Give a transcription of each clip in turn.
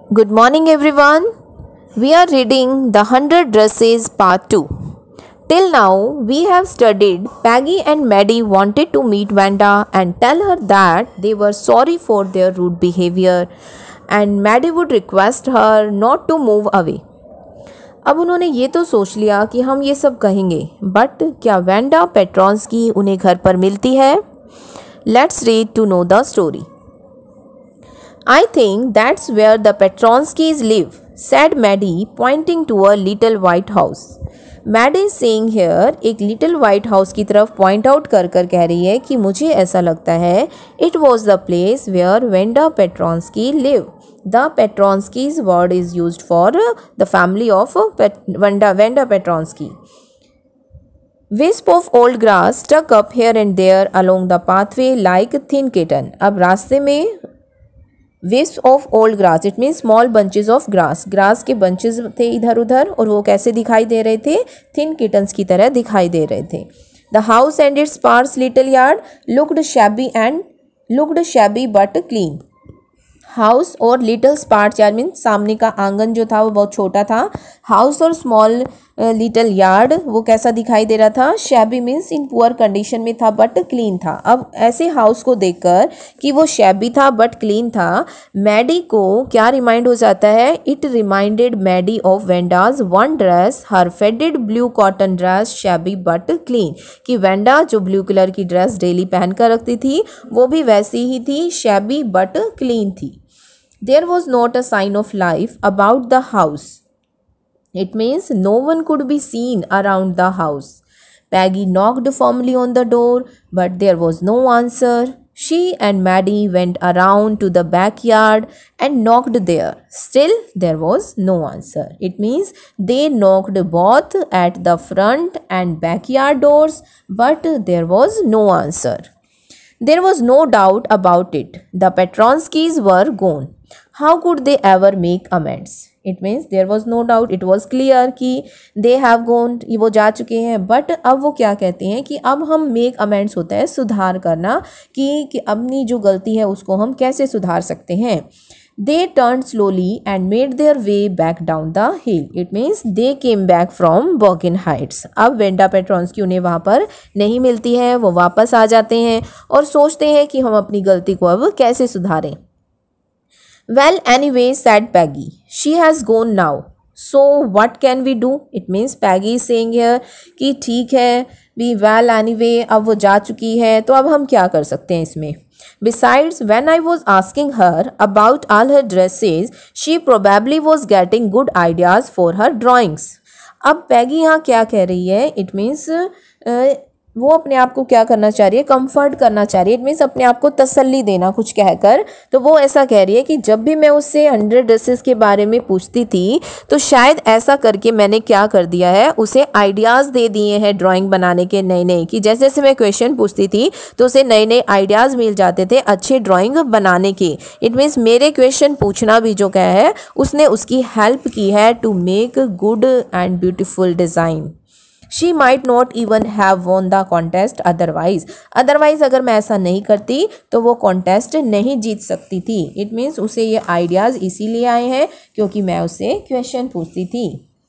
Good morning, everyone. We are reading The 100 Dresses Part 2. Till now, we have studied Peggy and Maddie wanted to meet Wanda and tell her that they were sorry for their rude behavior and Maddie would request her not to move away. अब उन्होंने ये तो सोच लिया कि हम ये सब कहेंगे, बट क्या वेंडा पेट्रॉन्स्की उन्हें घर पर मिलती है? Let's read to know the story. I think that's where the Petronskis live, said Maddie, pointing to a little white house. Maddie is saying here, एक little white house की तरफ point out कर कह रही है कि मुझे ऐसा लगता है it was the place where Wanda Petronsky live. The Petronskis word is used for the family of Wanda Petronsky. Wisp of old grass stuck up here and there along the pathway like thin kitten. अब रास्ते में wisps of old grass, it means small bunches of grass. Grass के bunches थे इधर उधर और वो कैसे दिखाई दे रहे थे? thin kittens की तरह दिखाई दे रहे थे. The house and its sparse little yard looked shabby but clean. House और लिटिल स्पार्स यार्ड मीन सामने का आंगन जो था वो बहुत छोटा था. हाउस और स्मॉल लिटिल यार्ड वो कैसा दिखाई दे रहा था? Shabby means in poor condition में था बट क्लीन था. अब ऐसे हाउस को देखकर कि वो शैबी था बट क्लीन था, मैडी को क्या रिमाइंड हो जाता है? It reminded Maddie of Wanda's one dress, her faded blue cotton dress, shabby but clean. कि वेंडा जो ब्लू कलर की ड्रेस डेली पहन कर रखती थी वो भी वैसी ही थी, शैबी बट क्लीन थी. There was not a sign of life about the house. It means no one could be seen around the house. Peggy knocked firmly on the door, but there was no answer. She and Maddie went around to the backyard and knocked there. Still, there was no answer. It means they knocked both at the front and backyard doors, but there was no answer. There was no doubt about it. The Petronskis were gone. How could they ever make amends? It means there was no doubt, it was clear कि they have gone, वो जा चुके हैं. But अब वो क्या कहते हैं कि अब हम make amends होता है सुधार करना, कि अपनी जो गलती है उसको हम कैसे सुधार सकते हैं. They turned slowly and made their way back down the hill. It means they came back from Bergen Heights. अब वेंडा पेट्रॉन्स्की उन्हें वहाँ पर नहीं मिलती है, वो वापस आ जाते हैं और सोचते हैं कि हम अपनी गलती को अब कैसे सुधारें. Well, anyway, said Peggy. She has gone now. So what can we do? It means Peggy is saying here कि ठीक है, well anyway, अब वो जा चुकी है तो अब हम क्या कर सकते हैं इसमें. Besides, when I was asking her about all her dresses, she probably was getting good ideas for her drawings. अब पैगी यहाँ क्या कह रही है? It means वो अपने आप को क्या करना चाह रही है? कंफर्ट करना चाह रही है. इट मीन्स अपने आप को तसल्ली देना कुछ कहकर. तो वो ऐसा कह रही है कि जब भी मैं उससे 100 ड्रेसेस के बारे में पूछती थी तो शायद ऐसा करके मैंने क्या कर दिया है, उसे आइडियाज़ दे दिए हैं ड्राइंग बनाने के नए नए. कि जैसे जैसे मैं क्वेश्चन पूछती थी तो उसे नए नए आइडियाज़ मिल जाते थे अच्छे ड्राइंग बनाने के. इट मीन्स मेरे क्वेश्चन पूछना भी जो क्या है उसने उसकी हेल्प की है to make good and beautiful design. She might not even have won the contest otherwise. Otherwise अगर मैं ऐसा नहीं करती तो वो कॉन्टेस्ट नहीं जीत सकती थी. It means उसे ये आइडियाज़ इसीलिए आए हैं क्योंकि मैं उससे क्वेश्चन पूछती थी.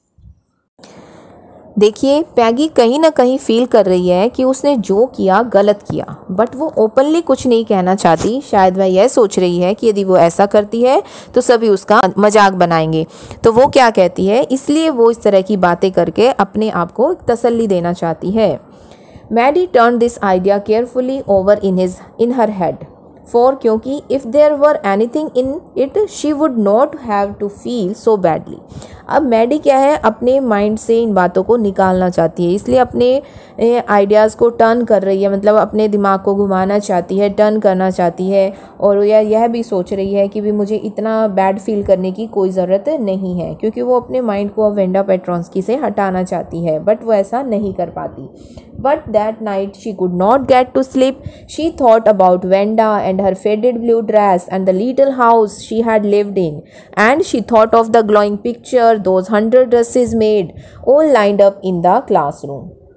देखिए, पैगी कहीं ना कहीं फील कर रही है कि उसने जो किया गलत किया, बट वो ओपनली कुछ नहीं कहना चाहती. शायद वह यह सोच रही है कि यदि वो ऐसा करती है तो सभी उसका मजाक बनाएंगे. तो वो क्या कहती है, इसलिए वो इस तरह की बातें करके अपने आप को तसल्ली देना चाहती है. Maddie turn this idea carefully over in her head. For क्योंकि if there were anything in it she would not have to feel so badly. अब मैडी क्या है, अपने माइंड से इन बातों को निकालना चाहती है, इसलिए अपने आइडियाज़ को टर्न कर रही है. मतलब अपने दिमाग को घुमाना चाहती है, टर्न करना चाहती है. और यह भी सोच रही है कि भी मुझे इतना बैड फील करने की कोई ज़रूरत नहीं है, क्योंकि वो अपने माइंड को अब वेंडा पेट्रॉन्स्की से हटाना चाहती है, बट वो ऐसा नहीं कर पाती. But that night she could not get to sleep. She thought about Wanda and her faded blue dress and the little house she had lived in. And she thought of the glowing picture those 100 dresses made, all lined up in the classroom.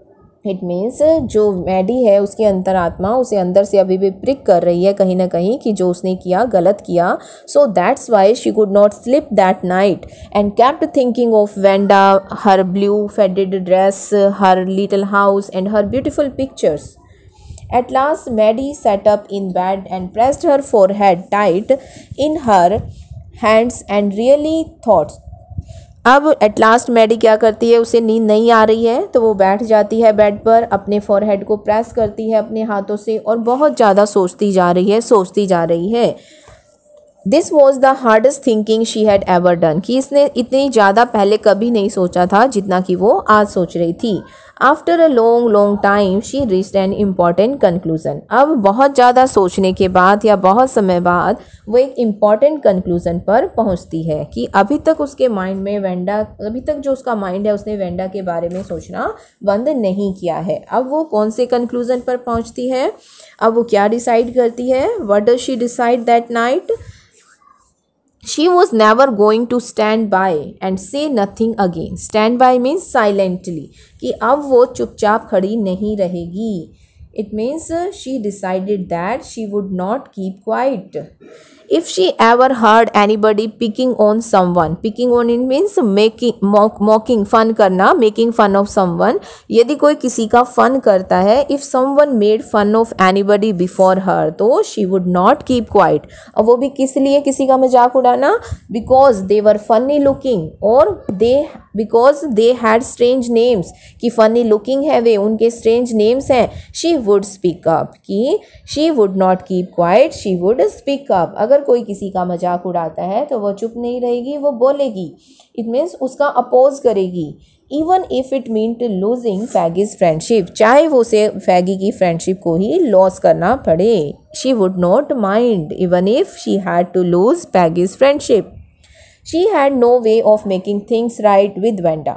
It means जो Maddie है उसकी अंतरात्मा उसे अंदर से अभी भी prick कर रही है कहीं ना कहीं कि जो उसने किया गलत किया. So that's why she could not sleep that night and kept thinking of Wanda, her blue faded dress, her little house and her beautiful pictures. At last, Maddie sat up in bed and pressed her forehead tight in her hands and really thought. अब at last Maddie क्या करती है, उसे नींद नहीं आ रही है तो वो बैठ जाती है बेड पर, अपने फोरहेड को प्रेस करती है अपने हाथों से और बहुत ज़्यादा सोचती जा रही है. This was the hardest thinking she had ever done, कि इसने इतनी ज़्यादा पहले कभी नहीं सोचा था जितना कि वो आज सोच रही थी. After a long time she reached an important conclusion. अब बहुत ज़्यादा सोचने के बाद या बहुत समय बाद वो एक इम्पॉर्टेंट कंक्लूज़न पर पहुंचती है कि अभी तक उसके माइंड में अभी तक जो उसका माइंड है उसने वेंडा के बारे में सोचना बंद नहीं किया है. अब वो कौन से कंक्लूज़न पर पहुँचती है, अब वो क्या डिसाइड करती है. What does she decide that night. She was never going to stand by and say nothing again. Stand by means silently, कि अब वो चुपचाप खड़ी नहीं रहेगी. It means she decided that she would not keep quiet. If she ever heard anybody picking on someone, picking on it means mocking, fun करना, making fun of someone. यदि कोई किसी का fun करता है, if someone made fun of anybody before her, तो she would not keep quiet. और वो भी किस लिए किसी का मजाक उड़ाना, because they were funny looking और because they had strange names, कि funny looking है वे, उनके strange names हैं. She would speak up, कि she would not keep quiet, she would speak up. अगर कोई किसी का मजाक उड़ाता है तो वो चुप नहीं रहेगी, वो बोलेगी. इट मीन्स उसका अपोज करेगी. Even if it mean to losing Peggy's friendship, चाहे वो उसे पैगी की फ्रेंडशिप को ही लॉस करना पड़े. She would not mind even if she had to lose Peggy's friendship. She had no way of making things right with Wanda.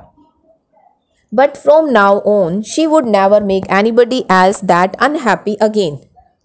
But from now on, she would never make anybody else that unhappy again.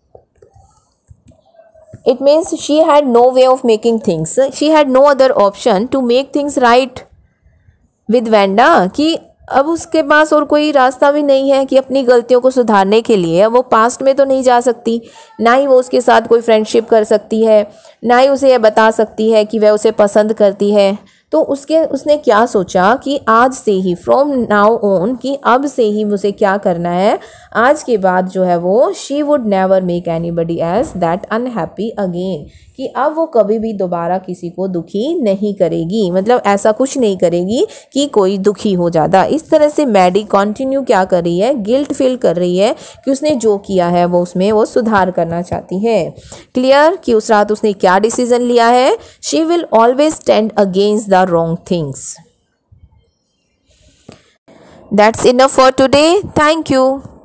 It means she had no way of making things. She had no other option to make things right with Vanda, कि अब उसके पास और कोई रास्ता भी नहीं है कि अपनी गलतियों को सुधारने के लिए. अब वो पास्ट में तो नहीं जा सकती, ना ही वो उसके साथ कोई फ्रेंडशिप कर सकती है, ना ही उसे यह बता सकती है कि वह उसे पसंद करती है. तो उसने क्या सोचा कि आज से ही, फ्रॉम नाउ ऑन, कि अब से ही मुझे क्या करना है, आज के बाद जो है वो she would never make anybody else that unhappy again, कि अब वो कभी भी दोबारा किसी को दुखी नहीं करेगी. मतलब ऐसा कुछ नहीं करेगी कि कोई दुखी हो ज़्यादा. इस तरह से मैडी कंटिन्यू क्या कर रही है, गिल्ट फील कर रही है कि उसने जो किया है वो उसमें वो सुधार करना चाहती है. क्लियर कि उस रात उसने क्या डिसीजन लिया है. She will always stand against the wrong things. That's enough for today. Thank you.